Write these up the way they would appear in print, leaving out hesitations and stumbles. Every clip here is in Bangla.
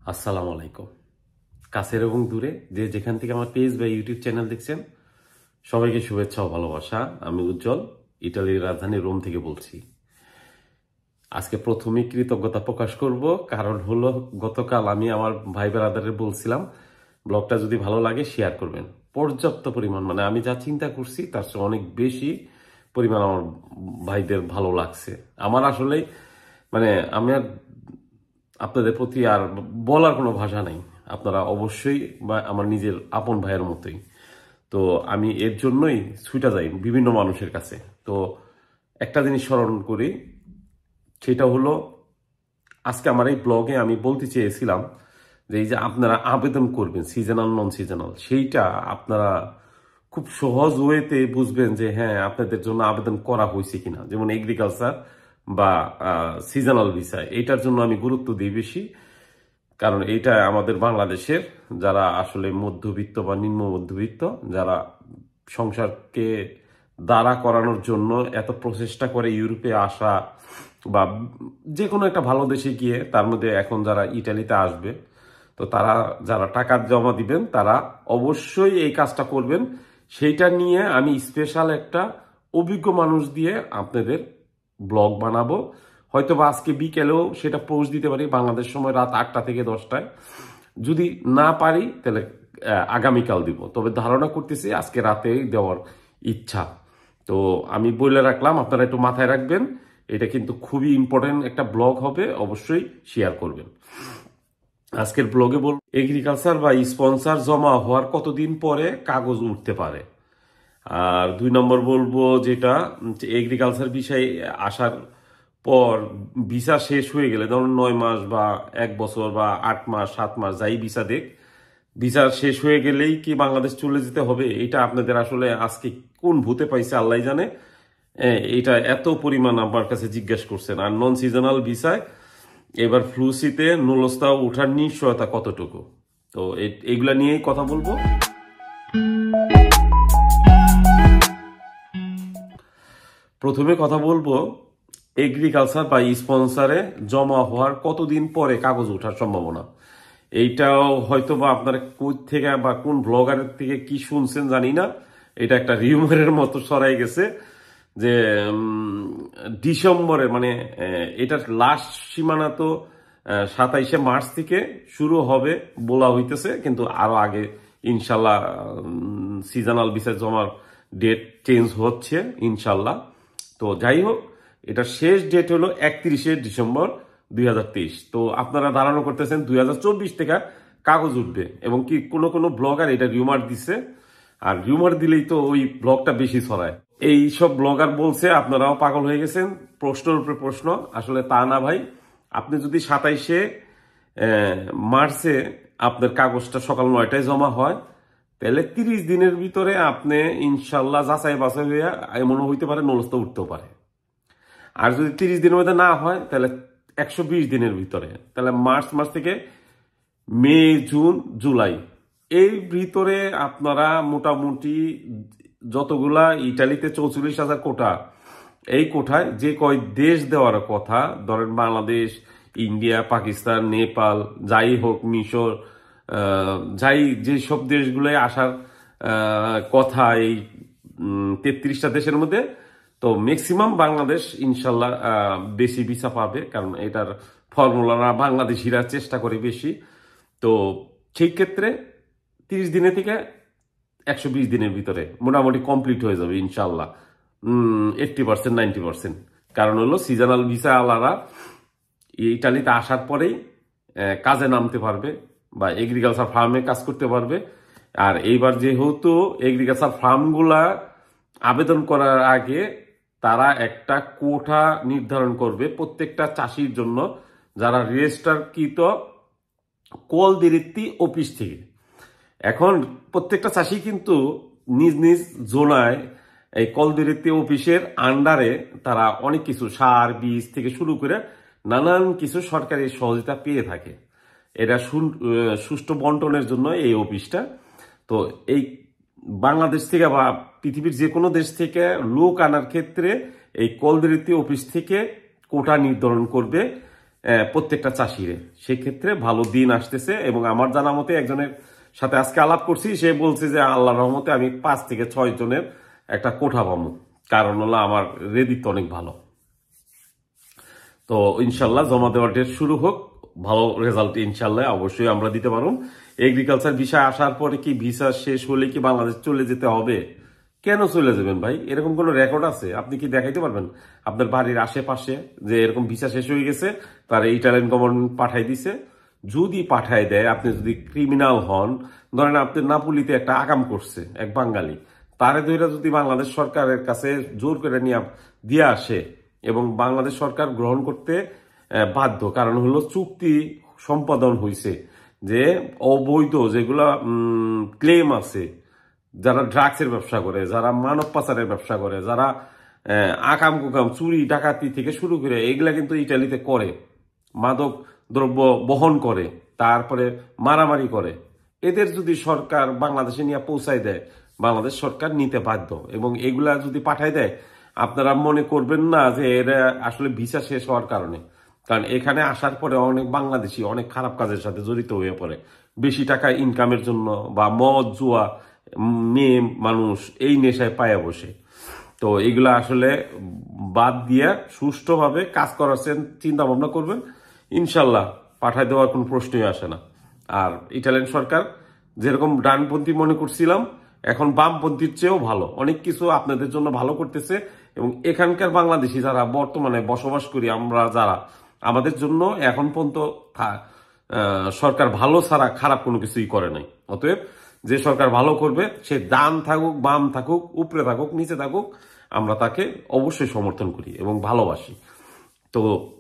আসসালামু আলাইকুম। কাছের এবং দূরে যে যেখান থেকে আমার পেজ বা ইউটিউব চ্যানেল দেখছেন সবাইকে শুভেচ্ছা ও ভালোবাসা। আমি উজ্জ্বল, ইটালির রাজধানী রোম থেকে বলছি। আজকে প্রথমেই কৃতজ্ঞতা প্রকাশ করব, কারণ হলো গতকাল আমি আমার ভাই ব্রাদারের বলছিলাম ব্লগটা যদি ভালো লাগে শেয়ার করবেন। পর্যাপ্ত পরিমাণ, মানে আমি যা চিন্তা করছি তার চেয়ে অনেক বেশি পরিমাণ আমার ভাইদের ভালো লাগছে। আমার আসলে মানে আমি আর আপনাদের প্রতি আর বলার কোনো ভাষা নাই। আপনারা অবশ্যই বা আমার নিজের আপন ভাইয়ের মতোই। তো আমি এর জন্যই ছুটে যাই বিভিন্ন মানুষের কাছে। তো একটা জিনিস স্মরণ করি, সেটা হলো আজকে আমার এই ব্লগে আমি বলতে চেয়েছিলাম যে এই যে আপনারা আবেদন করবেন সিজনাল নন সিজনাল, সেইটা আপনারা খুব সহজ ওয়েতে বুঝবেন যে হ্যাঁ আপনাদের জন্য আবেদন করা হয়েছে কিনা। যেমন এগ্রিকালচার বা সিজনাল ভিসা, এইটার জন্য আমি গুরুত্ব দিই বেশি, কারণ এইটা আমাদের বাংলাদেশের যারা আসলে মধ্যবিত্ত বা নিম্ন মধ্যবিত্ত, যারা সংসারকে দাঁড়া করানোর জন্য এত প্রচেষ্টা করে ইউরোপে আসা বা যে কোনো একটা ভালো দেশে গিয়ে, তার মধ্যে এখন যারা ইটালিতে আসবে, তো তারা যারা টাকা জমা দিবেন তারা অবশ্যই এই কাজটা করবেন। সেইটা নিয়ে আমি স্পেশাল একটা অভিজ্ঞ মানুষ দিয়ে আপনাদের ব্লগ বানাবো। হয়তো বা আজকে বিকেলেও সেটা পোস্ট দিতে পারি, বাংলাদেশ সময় রাত 8টা থেকে 10টায়। যদি না পারি তাহলে আগামীকাল দিব, তবে ধারণা করতেছি আজকে রাতেই দেওয়ার ইচ্ছা। তো আমি বলে রাখলাম, আপনারা একটু মাথায় রাখবেন, এটা কিন্তু খুবই ইম্পর্টেন্ট একটা ব্লগ হবে, অবশ্যই শেয়ার করবেন। আজকের ব্লগে বলবো এগ্রিকালচার বা স্পন্সর জমা হওয়ার কতদিন পরে কাগজ উঠতে পারে। আর 2 নম্বর বলবো যেটা এগ্রিকালচার বিষয়ে আসার পর ভিসা শেষ হয়ে গেলে, ধরুন 9 মাস বা 1 বছর বা 8 মাস 7 মাস যাই ভিসা দেখ, ভিসা শেষ হয়ে গেলেই কি বাংলাদেশ চলে যেতে হবে? এটা আপনাদের আসলে আজকে কোন ভূতে পাইছে আল্লাহ জানে। এটা এত পরিমাণ আমার কাছে জিজ্ঞেস করছেন। আর নন সিজনাল ভিসায় এবার ফ্লুসিতে নুলস্তা ওঠার নিশ্চয়তা কতটুকু, তো এইগুলা নিয়েই কথা বলবো। প্রথমে কথা বলবো এগ্রিকালচার বা স্পন্সরে জমা হওয়ার কতদিন পরে কাগজ ওঠার সম্ভাবনা। এইটাও হয়তো বা আপনারা কোথ থেকে বা কোন ব্লগারের থেকে কি শুনছেন জানি না, এটা একটা রিউমারের মতো ছড়াই গেছে যে ডিসেম্বরে, মানে এটার লাস্ট সীমানা তো 27শে মার্চ থেকে শুরু হবে বলা হইতেছে, কিন্তু আরো আগে ইনশাল্লাহ সিজনাল ভিসা জমার ডেট চেঞ্জ হচ্ছে ইনশাল্লাহ। তো যাই হোক, এটা শেষ ডেট হলো 31শে ডিসেম্বর 2023। তো আপনারা ধারণা করতেছেন 2024 থেকে কাগজ উঠবে, এবং কি কোনো কোনো ব্লগার এটা রিউমার দিচ্ছে। আর রিউমার দিলেই তো ওই ব্লগটা বেশি ছড়ায়। এই সব ব্লগার বলছে আপনারাও পাগল হয়ে গেছেন, প্রশ্নের উপরে প্রশ্ন। আসলে তা না ভাই, আপনি যদি 27শে মার্চে আপনার কাগজটা সকাল 9টায় জমা হয়, তাহলে 30 দিনের ভিতরে আপনি ইনশাল্লাহ যাচাই বাছাই হইয়া এমনও হইতে পারে নলস্তা উঠতেও পারে। আর যদি 30 দিনের মধ্যে না হয় তাহলে 120 দিনের ভিতরে, তাহলে মার্চ মাস থেকে মে জুন জুলাই এর ভিতরে আপনারা মোটামুটি যতগুলা ইটালিতে 44,000 কোটা, এই কোঠায় যে কয় দেশ দেওয়ার কথা, ধরেন বাংলাদেশ, ইন্ডিয়া, পাকিস্তান, নেপাল, যাই হোক, মিশর, যাই যেসব দেশগুলোয় আসার কথা এই 33টা দেশের মধ্যে, তো ম্যাক্সিমাম বাংলাদেশ ইনশাল্লাহ বেশি ভিসা পাবে, কারণ এটার ফর্মুলারা বাংলাদেশিরা চেষ্টা করে বেশি। তো সেই ক্ষেত্রে 30 দিনের থেকে 120 দিনের ভিতরে মোটামুটি কমপ্লিট হয়ে যাবে ইনশাল্লাহ, 80% 90%। কারণ হলো সিজনাল ভিসা আলারা ইটালিতে আসার পরেই কাজে নামতে পারবে বা এগ্রিকালচার ফার্মে কাজ করতে পারবে। আর এইবার যেহেতু এগ্রিকালচার ফার্মগুলা আবেদন করার আগে তারা একটা কোটা নির্ধারণ করবে প্রত্যেকটা চাষির জন্য, যারা রেজিস্টারকৃত কলদিরিত্তি অফিস থেকে। এখন প্রত্যেকটা চাষি কিন্তু নিজ নিজ জোনায় এই কলদিরিত্তি অফিসের আন্ডারে তারা অনেক কিছু সার বীজ থেকে শুরু করে নানান কিছু সরকারি সহযোগিতা পেয়ে থাকে। এটা সুষ্ঠু বন্টনের জন্য এই অফিসটা। তো এই বাংলাদেশ থেকে বা পৃথিবীর যে কোনো দেশ থেকে লোক আনার ক্ষেত্রে এই কলদিরিত্তি অফিস থেকে কোটা নির্ধারণ করবে প্রত্যেকটা চাষিরে। সেক্ষেত্রে ভালো দিন আসতেছে এবং আমার জানা মতে একজনের সাথে আজকে আলাপ করছি, সে বলছে যে আল্লাহর রহমতে আমি 5 থেকে 6 জনের একটা কোঠা পাবো, কারণ হলো আমার রেদিত অনেক ভালো। তো ইনশাল্লাহ জমা দেওয়ার ডেট শুরু হোক, ভালো রেজাল্ট ইনশাল্লাহ অবশ্যই আমরা দিতে পারব। এগ্রিকালচার ভিসা আসার পরে কি ভিসা শেষ হলে কি বাংলাদেশ চলে যেতে হবে? কেন চলে যাবেন ভাই? এরকম কোন রেকর্ড আছে? আপনি কি দেখাইতে পারবেন আপনার বাড়ির আশেপাশে যে এরকম ভিসা শেষ হয়ে গেছে, তার ইটালিয়ান গভর্নমেন্ট পাঠাই দিছে? যদি পাঠায় দেয়, আপনি যদি ক্রিমিনাল হন, ধরেন আপনি নাপুলিতে একটা আকাম করছে এক বাঙালি, তারে ধরে যদি বাংলাদেশ সরকারের কাছে জোর করে নিয়ে দিয়ে আসে এবং বাংলাদেশ সরকার গ্রহণ করতে বাধ্য, কারণ হলো চুক্তি সম্পাদন হয়েছে যে অবৈধ যেগুলা ক্লেম আছে, যারা ড্রাগসের ব্যবসা করে, যারা মানব পাচারের ব্যবসা করে, যারা আকাম কুকাম চুরি ডাকাতি থেকে শুরু করে এগুলা কিন্তু ইটালিতে করে, মাদক দ্রব্য বহন করে, তারপরে মারামারি করে, এদের যদি সরকার বাংলাদেশে নিয়ে পৌঁছায় দেয়, বাংলাদেশ সরকার নিতে বাধ্য। এবং এগুলা যদি পাঠায় দেয়, আপনারা মনে করবেন না যে এরা আসলে ভিসা শেষ হওয়ার কারণে, কারণ এখানে আসার পরে অনেক বাংলাদেশি অনেক খারাপ কাজের সাথে জড়িত হয়ে পড়ে, বেশি টাকা ইনকামের জন্য বা মদ জুয়া, মেয়ে মানুষ এই নেশায় পায়া বসে। তো এগুলা আসলে বাদ দিয়ে সুষ্ঠুভাবে কাজ করার চিন্তা ভাবনা করবেন, ইনশাল্লাহ পাঠায় দেওয়ার কোনো প্রশ্নই আসে না। আর ইটালিয়ান সরকার যেরকম ডানপন্থী মনে করছিলাম, এখন বামপন্থীর চেয়েও ভালো, অনেক কিছু আপনাদের জন্য ভালো করতেছে। এবং এখানকার বাংলাদেশি যারা বর্তমানে বসবাস করি আমরা, যারা আমাদের জন্য এখন পর্যন্ত সরকার ভালো ছাড়া খারাপ কোনো কিছুই করে নাই। অতএব যে সরকার ভালো করবে, সে ডান থাকুক বাম থাকুক উপরে থাকুক নিচে থাকুক, আমরা তাকে অবশ্যই সমর্থন করি এবং ভালোবাসি। তো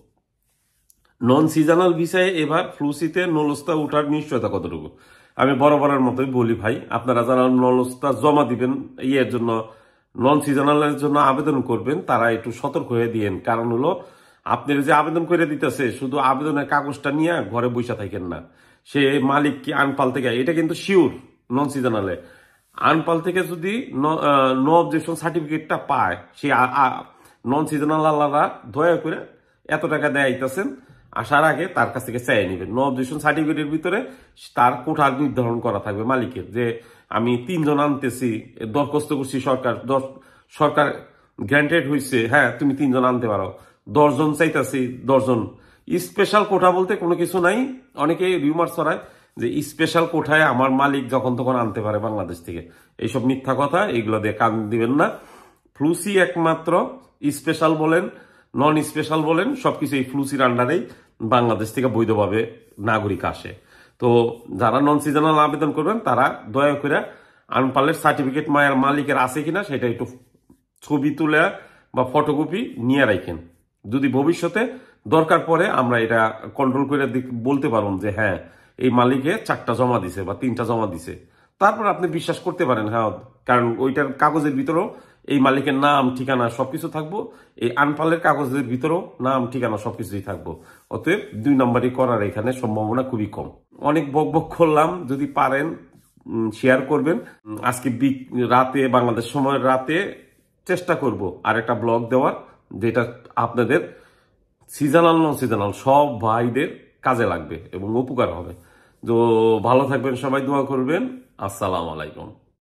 নন সিজনাল ভিসায় এবার ফ্লুসিতে নলস্তা উঠার নিশ্চয়তা কতটুকু? আমি বরাবরের মতোই বলি ভাই, আপনারা যারা নলস্তা জমা দিবেন ইয়ের জন্য, নন সিজনালের জন্য আবেদন করবেন, তারা একটু সতর্ক হয়ে দিয়েন। কারণ হলো আপনার যে আবেদন করে দিতেছে, শুধু আবেদনের কাগজটা নিয়ে ঘরে বসে থাকেন না। সে মালিক কি আনপাল থেকে, এটা কিন্তু শিওর নন সিজনালে আনপাল থেকে যদি নো অবজেকশন সার্টিফিকেটটা পায়, সে নন সিজনাল আল্লাহরা দয়া করে এত টাকা দেয়াইতেছেন, আসার আগে তার কাছ থেকে চাই নেবেন। নো অবজেকশন সার্টিফিকেটের ভিতরে তার কোঠা নির্ধারণ করা থাকবে মালিকের, যে আমি 3 জন আনতেছি, দরখাস্ত করছি, সরকার গ্রান্টেড হয়েছে, হ্যাঁ তুমি 3 জন আনতে পারো, 10 জন চাইতেছি 10 জন। স্পেশাল কোঠা বলতে কোনো কিছু নাই। অনেকে রিউমার ছড়ায় যে স্পেশাল কোঠায় আমার মালিক যখন তখন আনতে পারে বাংলাদেশ থেকে, এইসব মিথ্যা কথা, এগুলো দিয়ে কান দিবেন না। ফ্লুসি একমাত্র স্পেশাল বলেন নন স্পেশাল বলেন সবকিছু এই ফ্লুসির আন্ডারেই বাংলাদেশ থেকে বৈধভাবে নাগরিক আসে। তো যারা নন সিজনাল আবেদন করবেন, তারা দয়া করে আনপালের সার্টিফিকেট মালিকের আছে কিনা সেটা একটু ছবি তুলে বা ফটোকপি নিয়ে রাখেন। যদি ভবিষ্যতে দরকার পড়ে আমরা এটা কন্ট্রোল করে বলতে পারুন যে হ্যাঁ এই মালিকে 4টা জমা দিছে বা 3টা জমা দিছে, তারপর আপনি বিশ্বাস করতে পারেন। হ্যাঁ, কারণ ওইটার কাগজের ভিতরেও এই মালিকের নাম ঠিকানা সবকিছু থাকবো, এই আনপালের কাগজের ভিতরেও নাম ঠিকানা সবকিছুই থাকবো। অতএব 2 নম্বরই করার এখানে সম্ভাবনা খুবই কম। অনেক বকবক করলাম, যদি পারেন শেয়ার করবেন। আজকে রাতে বাংলাদেশ সময়ের রাতে চেষ্টা করব আরেকটা ব্লগ দেওয়ার, যেটা আপনাদের সিজনাল নন সিজনাল সব ভাইদের কাজে লাগবে এবং উপকার হবে। তো ভালো থাকবেন সবাই, দোয়া করবেন। আসসালামু আলাইকুম।